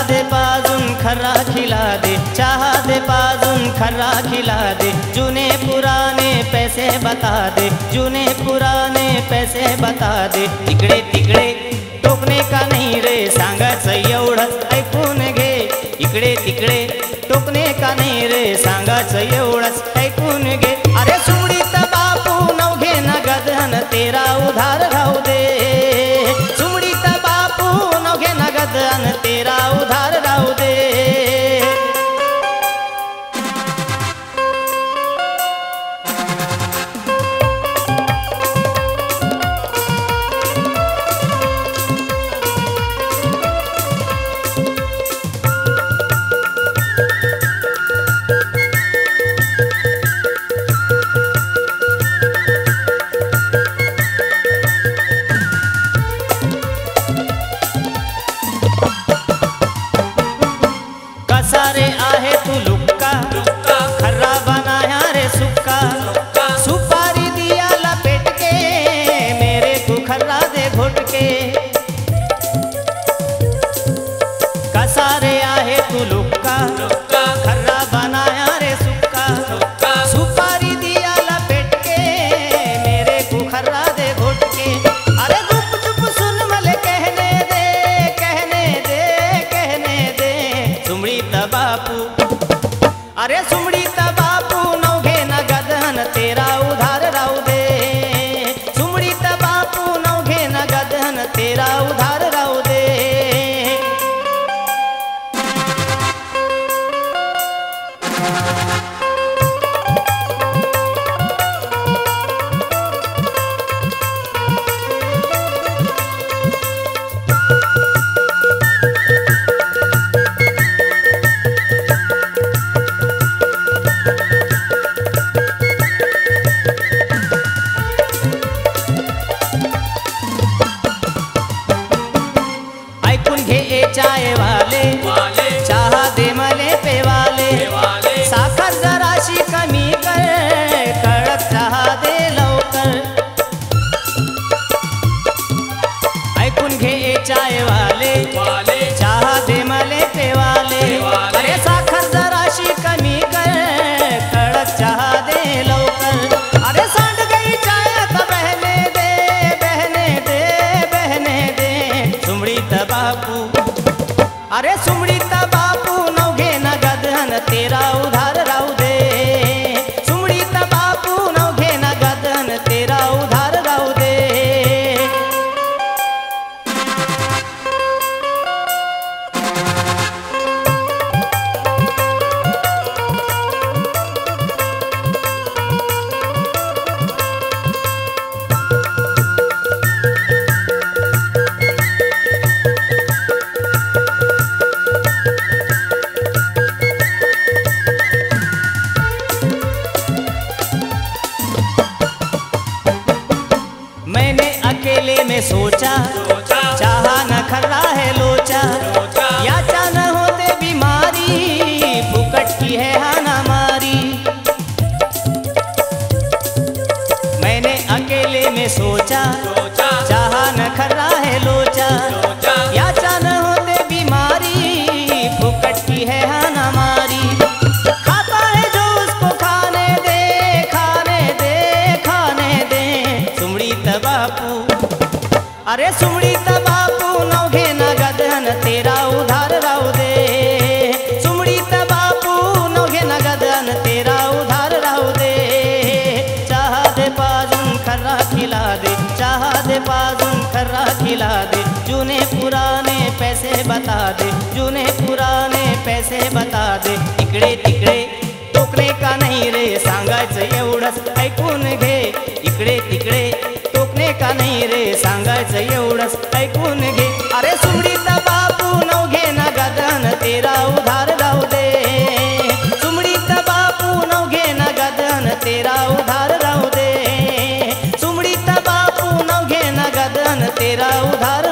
दे पाजून खर्रा खिला दे, चाह दे पाजून खर्रा खिला दे, जूने पुराने पैसे बता दे, जूने पुराने पैसे बता दे। इकडे तिकडे टोकणे का नाही रे, सांगायचं एवढंच ऐकून घे। इकडे तिकडे टोकणे का नाही रे, सांगायचं एवढंच ऐकून घे। अरे सुमडीत बापू नवघे नगद अन तेरा उधार राहू दे, सुमडीत बापू नवघे नगद अन तेरा उधार राहू दे। सारे आहे तू लुक्का, खर्रा बनाया रे सुक्का, सुपारी दिया लपेट के मेरे को खर्रा दे घोट के। कसारे आहे तू लुक्का, खर्रा बनाया रे सुक्का, सुपारी दिया लपेट के मेरे को खर्रा दे घोट के। अरे गुप चुप सुन मले कहने दे, कहने दे, कहने दे। सुमडीत बापू, अरे सुमडीत बापू नवघे नगद अन तेरा उधार राहू दे, सुमडीत बापू नवघे नगद अन तेरा उधार राहू दे। ऐकून घे ए चाय वाले, चाह दे मले पेवाले, साखर जराशी कमी कर, कडक चाह दे लवकर। ऐकून घे ए चाय वाले, चाह दे मले पेवाले, अरे साखर जराशी कमी कर, कडक चाह दे लवकर। अरे सांड गई चाय तो बहने दे, बहने दे, बहने दे। सुमडीत बापू, अरे सुमडीत बापू नवघे नगद अन तेरा उधार राहू दे, सुमडीत बापू नवघे नगद अन तेरा उधार राहू दे। मैंने अकेले में सोचा, चाहा न खर्रा है लोचा, याचा न होते बीमारी, फुकट की है हाना मारी। मैंने अकेले में सोचा, चाहा न खर्रा है लोचा, याचा न होते बीमारी, फुकट की है हाना मारी। खाता है जो उसको खाने दे, खाने दे, खाने दे। सुमडीत बापू, अरे सुमडीत बापू नवघे नगद अन तेरा उधार राहू दे, सुमडीत बापू नवघे नगद अन तेरा उधार राहू दे। चाह दे पाजून खर्रा खिला दे, चाह दे पाजून खर्रा खिला दे, जूने पुराने पैसे बता दे, जूने पुराने पैसे बता दे। इकडे तिकडे टोकणे का नाही रे, सांगायचं एवढंच ऐकून घे। इकडे तिकडे टोकणे का नाही रे, सांगायचं एवढंच ऐकून घे। अरे सुमडीत बापू नवघे नगद अन तेरा उधार राहू दे, सुमडीत बापू नवघे नगद अन तेरा उधार राहू दे, सुमडीत बापू नवघे नगद अन तेरा उधार